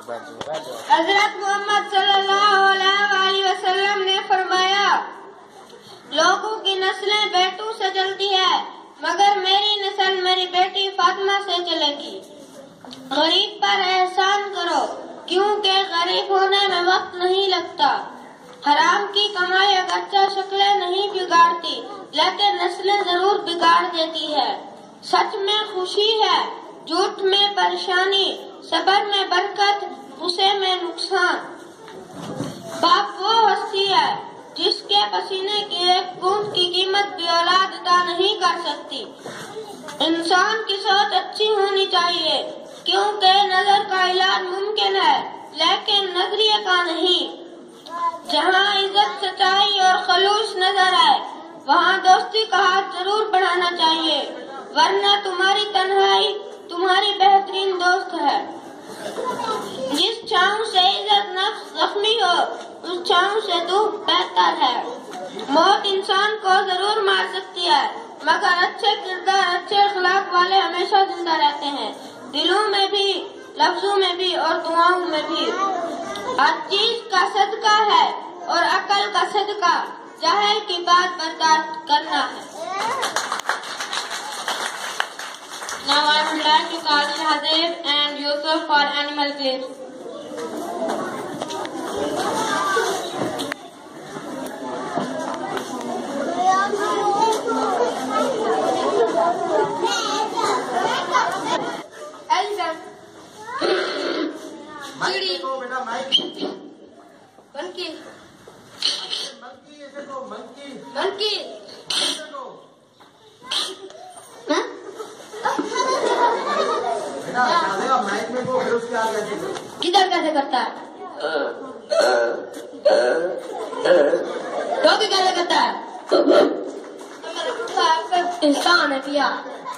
हजरत मोहम्मद सल्लल्लाहु अलैहि वसल्लम ने फरमाया, लोगों की नस्लें बेटों से चलती है, मगर मेरी नस्ल मेरी बेटी फातिमा से चलेगी। गरीब पर एहसान करो, क्योंकि गरीब होने में वक्त नहीं लगता। हराम की कमाई अगरचे शक्लें नहीं बिगाड़ती, लेकिन नस्लें जरूर बिगाड़ देती है। सच में खुशी है, झूठ में परेशानी, सब्र में बरकत, गुस्से में नुकसान। बाप वो हस्ती है जिसके पसीने की एक बूंद की कीमत भी औलाद अदा नहीं कर सकती। इंसान की सोच अच्छी होनी चाहिए, क्योंकि नजर का इलाज मुमकिन है, लेकिन नजरिए का नहीं। जहाँ इज्जत, सच्चाई और खलूस नजर आए, वहाँ दोस्ती का हाथ जरूर बढ़ाना चाहिए, वरना तुम्हारी तन्हाई तुम्हारी बेहतरीन दोस्त है। जिस छांव से इज्जत नफ्स जख्मी हो, उस छांव से दुख बेहतर है। मौत इंसान को जरूर मार सकती है, मगर अच्छे किरदार, अच्छे अखलाक वाले हमेशा जिंदा रहते हैं, दिलों में भी, लफ्जों में भी और दुआओं में भी। हर चीज का सदका है और अकल का सदका जाहिल की बात बर्दाश्त करना है। Now I would like to call Shahzeb and Yusuf for animal clips. Elephant, चिड़ी, monkey, मंकी माइक में को फिर उसके आगे किधर कैसे करता है? डॉगी कैसे करता है? इंसान है भैया।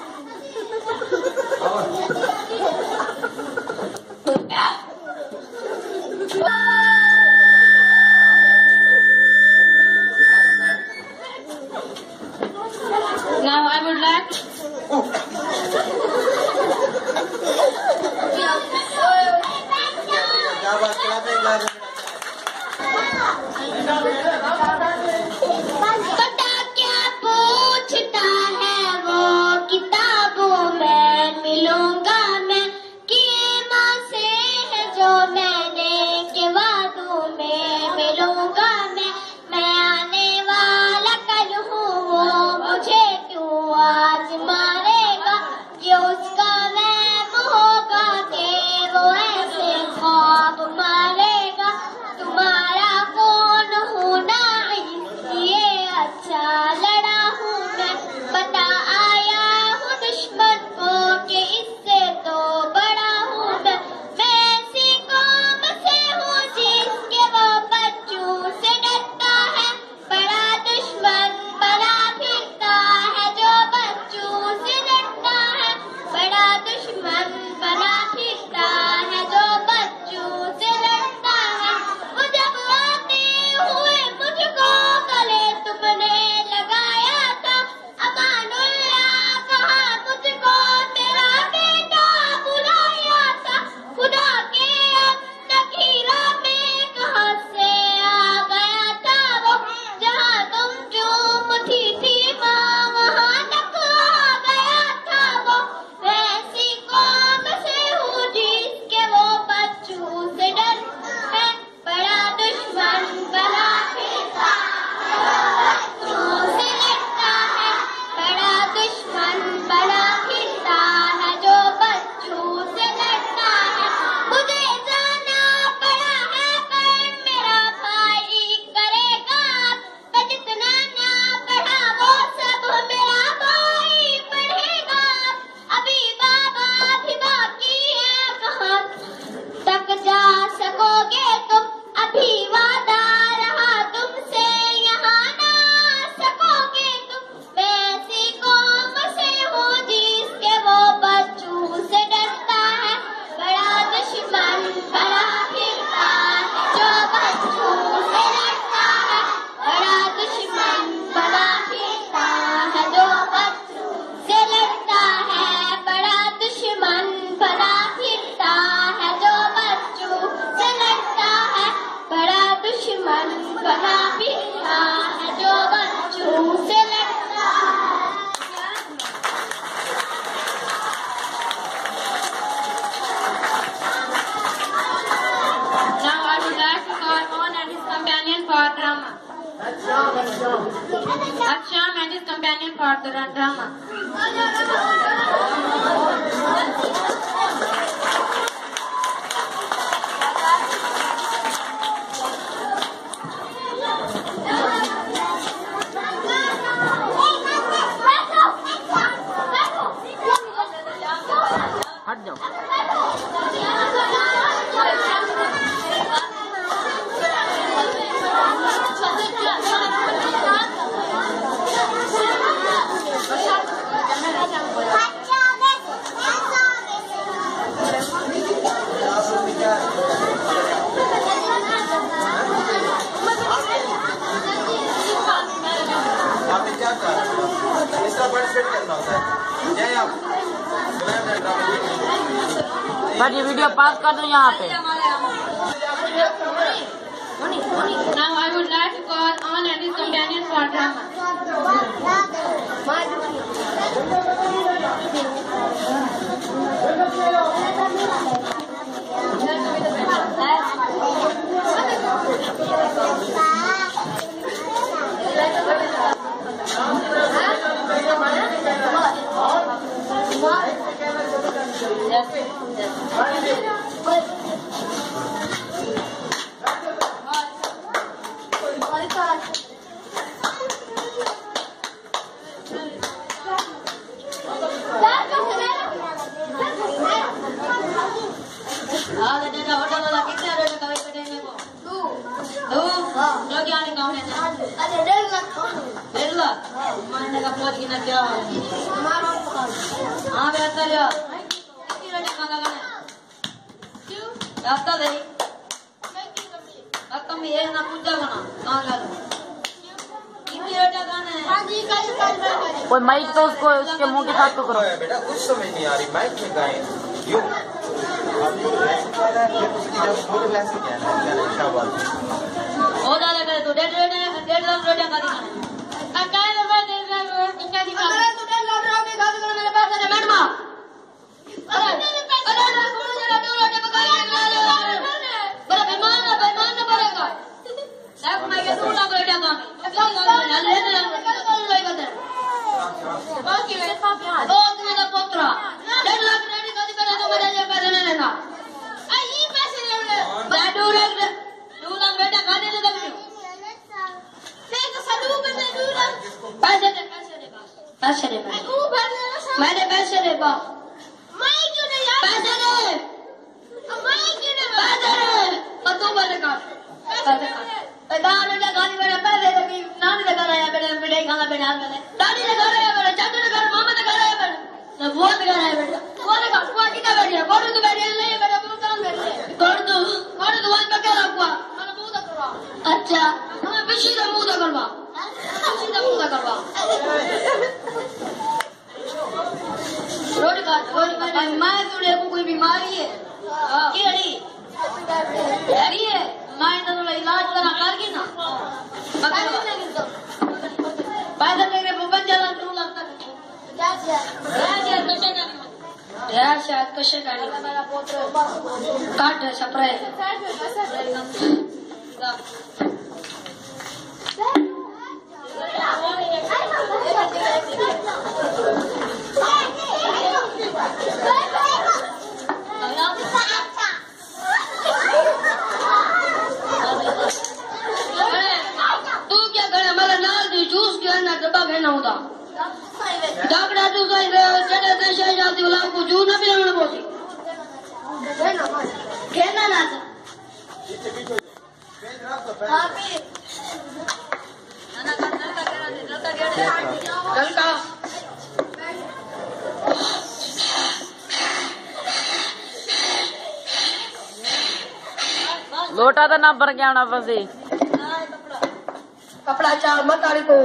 Now I would like पता क्या पूछता है वो, किताबों में मिलूंगा मैं, कीमा से है जो मैंने के वादों में मिलूंगा मैं आने वाला कल हूँ, वो मुझे क्यों आज मारेगा, ये उसका वहम होगा कि वो ऐसे ख्वाब मारेगा, Aksham and his companion for the drama. हट जाओ। सर ये वीडियो पास कर दो यहाँ पे। Now I would like to call on and his companion for drama. कोई माइक तो उसको उसके मुंह के साथ तो करो। बेटा कुछ समझ नहीं आ रही, माइक में गाएं यूं। मैंने पैसे दे बा अच्छा मैं तुझे को कोई बीमारी है है मैं तो इलाज करा करगी ना पैसा तेरे बन जाला तू लगता शायद कशे काट सप्राय तू क्या करे मेरा नाल दी जूस के अंदर डब्बा भेजना होता डाकड़ा जूस आई चढ़े देश जाती वाला को जूस ना पिलाना बोली कहना ना ललका लोटा तो ना भर गया होना फंसी कपड़ा चार मत आड़ी को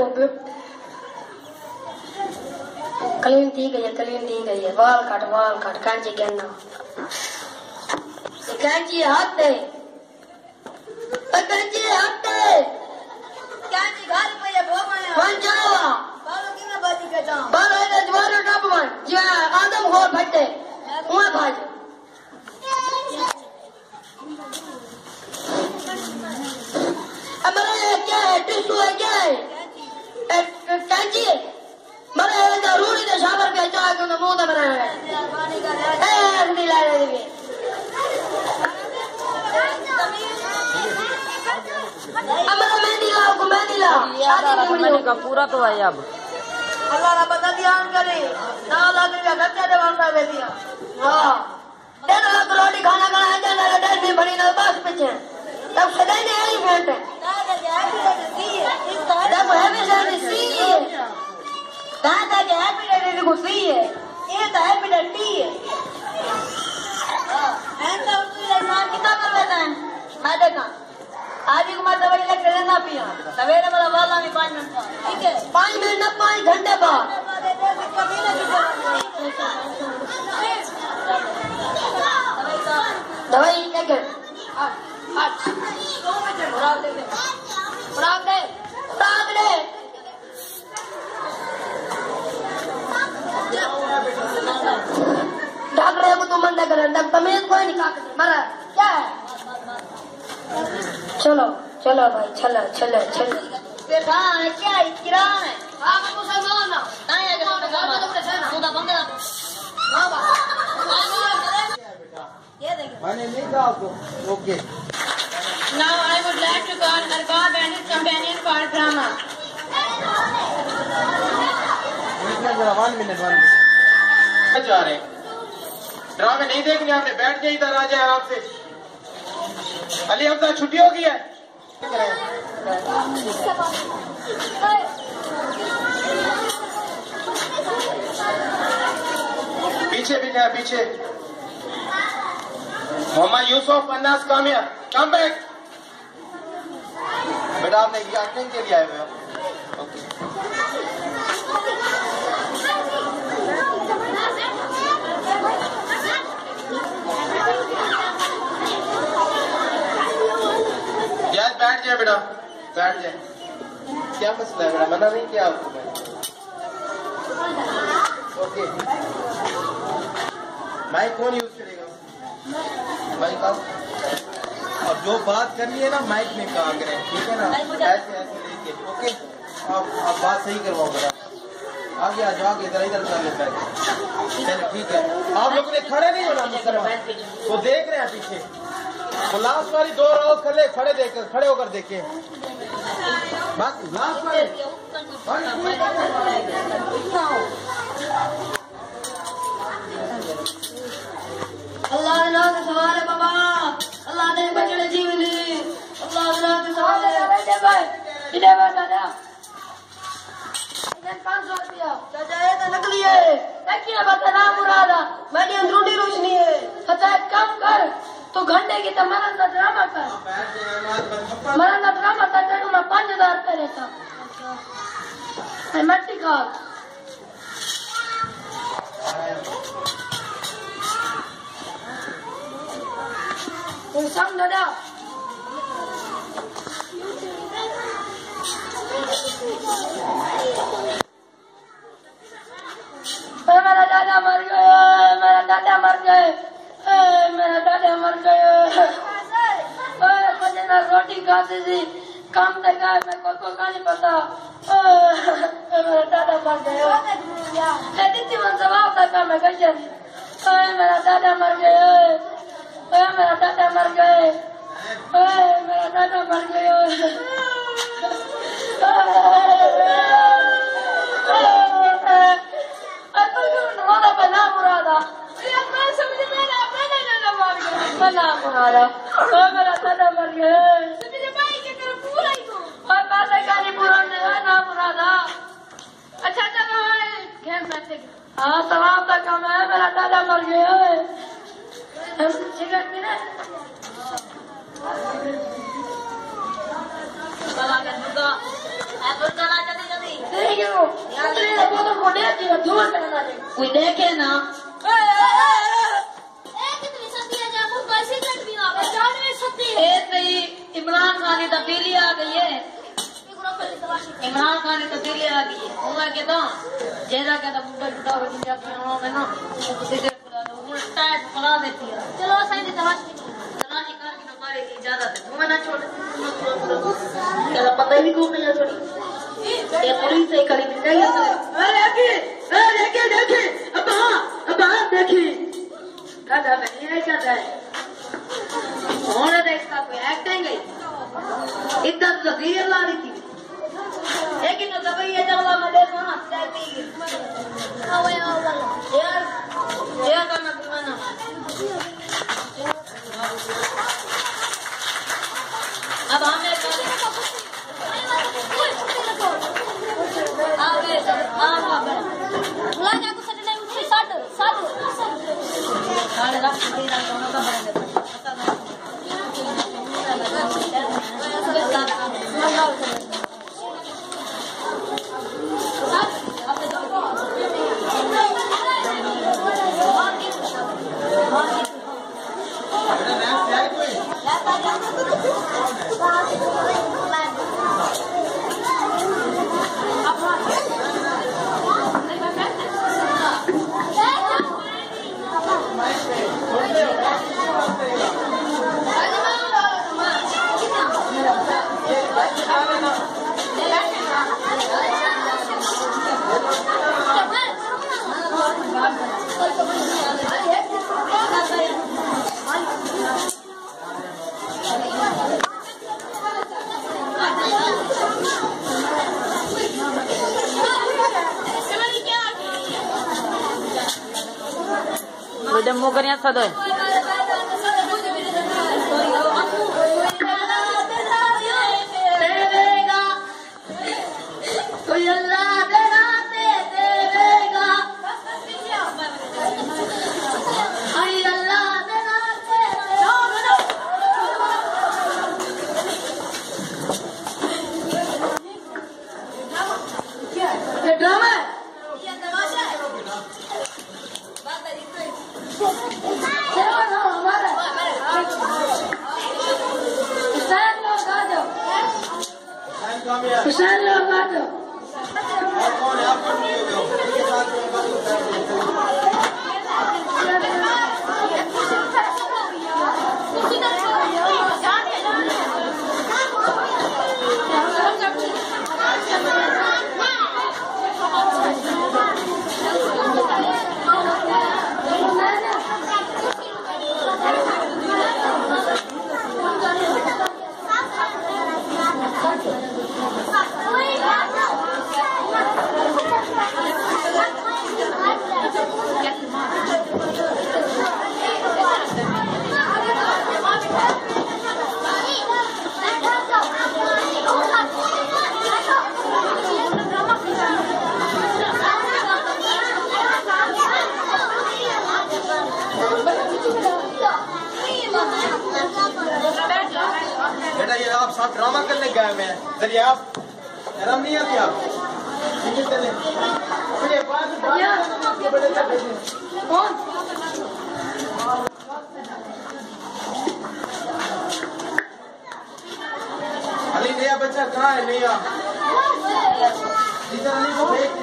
क्लीन थी गई है वाल काट कैंची कहना कैंची हाथ दे कैंची घाल पे ये भोपाया वन जावा बालो किना बाजी के जा बालो ये जवानो टॉप वन जे आदम हो फटे उए भाज अब ये क्या है टिश्यू है क्या है मैंने कहा पूरा तो है अब। अल्लाह का बंदा ध्यान करे ना लागे का खर्चा जवाब कर दिया। वाह देना रोटी खाना खाना जाना डेढ़ में बड़ी ना बस पीछे तब सदाई ने आई बैठ तब हैवी सारी सी है दादा के हैप्पी डेट को सी है ये तो हैप्पी डेट टी है। ऐसा उसके नाम कितना कर लेता है मैं देखा आज ही कुमार दवाई लेके देना पिया सवेरे वाला वाला में 5 मिनट ठीक है 5 मिनट ना 5 घंटे बाद दवाई लेके डॉक्टर को तुम मंडे करें तमीज कोई नहीं मरा क्या है। चलो चलो भाई चलो चलो चलो क्या है किरान है मैंने नहीं कहा आपको। Okay Now I would like to call Arbab and his companion for drama. 1 minute जा रहे हैं ड्रामे नहीं देखने आपने बैठ के इधर आ जाए आराम से। अली हमजा छुट्टी हो गई है। पीछे भी गया पीछे मोहम्मद यूसुफ अन्नास कामिया कम बैक बेटा आपने एक्टिंग के लिए आए हुए हो। यार बैठ जाए बेटा बैठ जाए। क्या मसला है बेटा मना नहीं किया आपको मैं। ओके माइक कौन यूज करेगा माइक आप और जो बात करनी है ना माइक में कहा करें ठीक है ना ऐसे ऐसे लेके ओके आप बात सही करवाओ बेटा। आगे आ जाओ आगे इधर इधर कर लेता है। चलो ठीक है आप लोगों ने खड़े नहीं होना मुसलमान तो देख रहे हैं पीछे वो लास्ट वाली 2 राउंड कर ले खड़े होकर देखे बस लास्ट वाली अल्लाह नाम से सवाल है बाबा अल्लाह ने बचड़े जीवन दी अल्लाह नाम से सवाल है भाई इधर दादा इधर 500 रुपया चाचा ये तो नकली है देखिए बता ना मुरादा मेरी अंदरूनी रोशनी है अच्छा कम कर तो घंटे की तो मरण का ड्रामा कर तेरे को मैं 5000 रुपये देता मट्टी खा समझ दादा मेरा दादा मर गया मेरा दादा मर गए मेरा दादा मर गए रोटी खाती थी काम देखा मैं को नहीं पता मेरा दादा मर गया मन जवाब था मैं कैसे मेरा दादा मर गए मेरा दादा मर गए मेरा दादा मर गया बना मुरादा बना मुरादा मेरा दादा मर गया पैसे का नहीं पूरा ना मुरादा। अच्छा चलो घेर बैठे हाँ सवाब का कम है मेरा दादा मर गया सिगरेट पीना कोई देखे ना इमरान खान की तब्दीली आ गई है इमरान खान की तब्दीली आ गई है उन्हें कहता जेरा कहता मुंडा टूटा हो मैंने टाइट पला देती है चलो साइड तलाशी करके हमारे की इजाजत है तुम्हें ना छोड़ चलो पता ही नहीं कौन नहीं छोड़ी ये पुलिस से खड़ी मिल जाएगी देखे अब देखी दादा मैं नहीं चाहता है होने देखता कोई एक्टिंग है इतना तो ला रही थी लेकिन तो दवाई ये दवा में देखो ना चलती है यार का मत बना अब हमें बुला जा को सटने उठी साठ साढ़े रात की रात दोनों का बना Udah mau kerja satu. बेटा ये आप साथ ड्रामा करने गए हुए हैं, चलिए आप शर्म नहीं आती आप चले कौन अली नया बच्चा कहाँ है नया इधर अली को भेज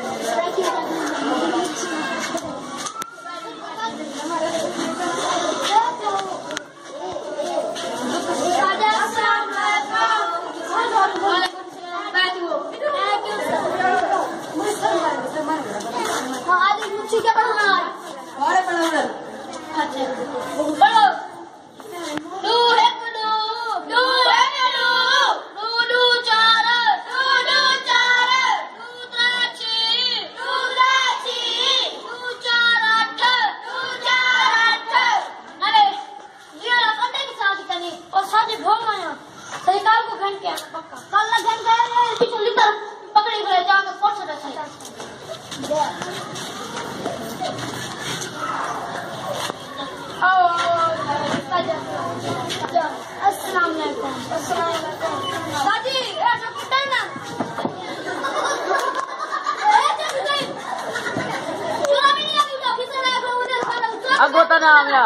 Anggota namanya.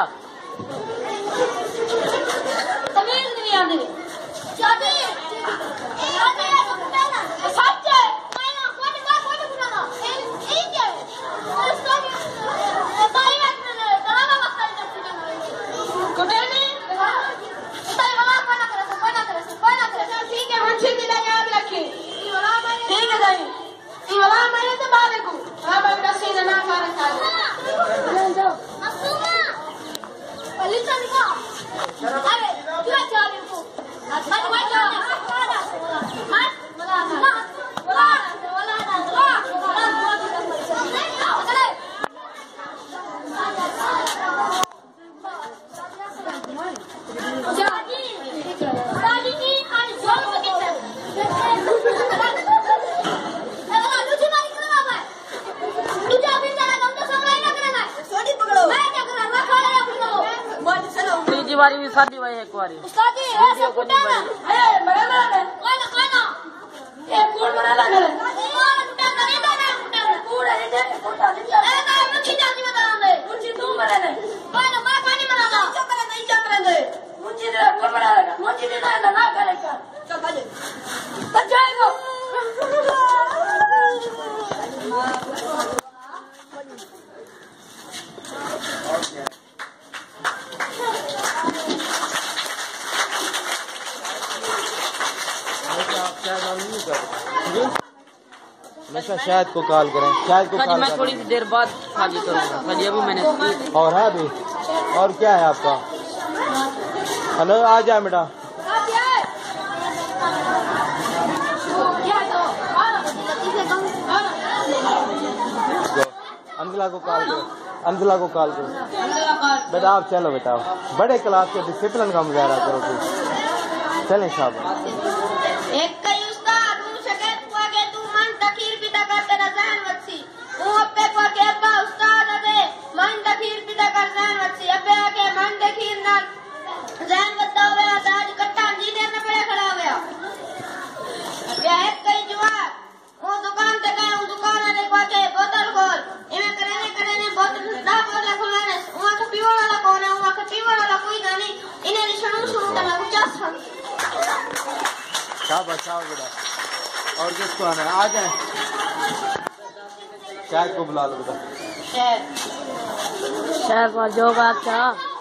तमीज नहीं आती चाची सच है मैंने कोई बुलाना ठीक है इसको ताई बात मैंने तलावा वक्त कोटे नहीं ताई वाला कोई ना करे ठीक है मुझे दिला याद रखिए ठीक है दाई ये वाला मैंने तो बाले को हां मैं का सीन ना कर था जाओ मसूमा पलिता निका अरे क्या चाह रहे हो? आज मैं जाऊँ। मत, मत, मत, मत। तीसरी बारी भी शादी भाई एक बारी हमेशा शायद को कॉल करें, शायद को कॉल मैं थोड़ी सी देर बाद शादी करूँगा। खाली अभी मैंने और है अभी। और क्या है आपका? हेलो, आ जाए बेटा। अंजला को कॉल करो, अंजला को कॉल करो। बेटा आप चलो, बेटा बड़े क्लास के डिसिप्लिन का मुजाहरा करो। चलें साहब। एक कई उस्ताद उनसे कहता हुआ कि तू मन तखीर पिता कर तेरा जहन वत्सी वो अब्बे को के अब्बा उस्ताद दे मन तखीर पिता कर जहन वत्सी अब्बे आके मन तखीर ना जहन वत्ता हुआ आज कट्टा जी देने पे खड़ा हुआ या एक कई जवाब वो दुकान ते गए वो दुकान ने को के बोतल खोल इमे करे बोतल दा बोतल खोलने वो के पीवण वाला कौन है वो के पीवण वाला कोई नहीं इन्हें शुरू तो मैं कुछ क्या बचाओ बेटा। और किसको आना है? आ जाए, शायद को बुला लो बेटा। शायद जो बात था